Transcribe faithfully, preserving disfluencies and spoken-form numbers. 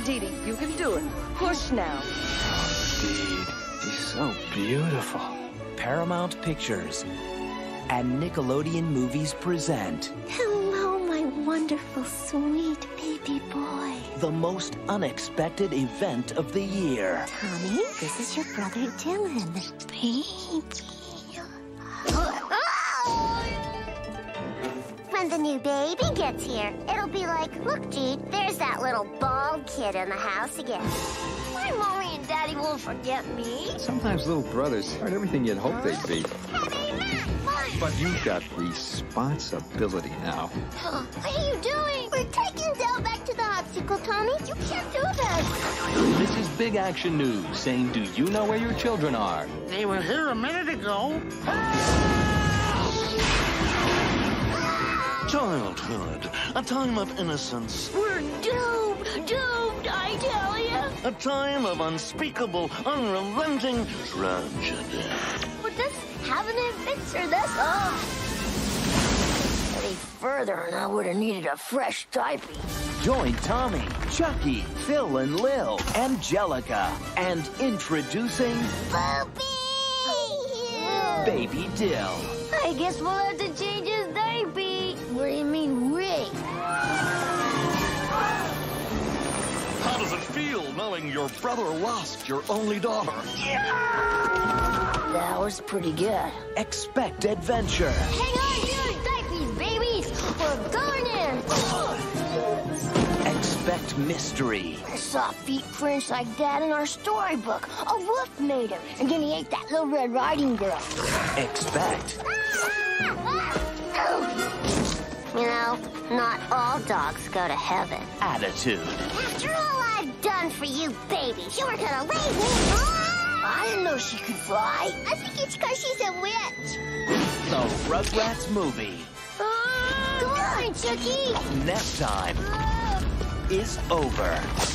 Dee Dee, you can do it. Push now. Indeed. He's so beautiful. Paramount Pictures and Nickelodeon Movies present Hello, my wonderful, sweet baby boy. the most unexpected event of the year. Tommy, this is your brother Dylan. Baby. When the new baby gets here, it'll be like, look, Gee, there's that little bald kid in the house again. My mommy and daddy won't forget me. Sometimes little brothers aren't everything you'd hope they'd be. Hey, Matt, Mom. But you've got responsibility now. What are you doing? We're taking Dil back to the obstacle, Tommy. You can't do that. This is big action news saying, do you know where your children are? They were here a minute ago. Childhood, a time of innocence. We're doomed, doomed, I tell you. A time of unspeakable, unrelenting tragedy. We're just having an adventure, that's all. Any further and I would have needed a fresh diaper. Join Tommy, Chucky, Phil and Lil, Angelica, and introducing Whoopi! Baby Dil. I guess we'll have to change his diaper. What do you mean, Rick? How does it feel knowing your brother lost your only daughter? That was pretty good. Expect adventure. Hang on to your diapers, babies! We're going in! Expect mystery. I saw feet prints like that in our storybook. A wolf made him, and then he ate that little Red Riding Girl. Expect You know, not all dogs go to heaven. attitude. After all I've done for you babies, you were gonna leave me? I didn't know she could fly. I think it's because she's a witch. The Rugrats movie. Go on, Chucky. Nap time is over.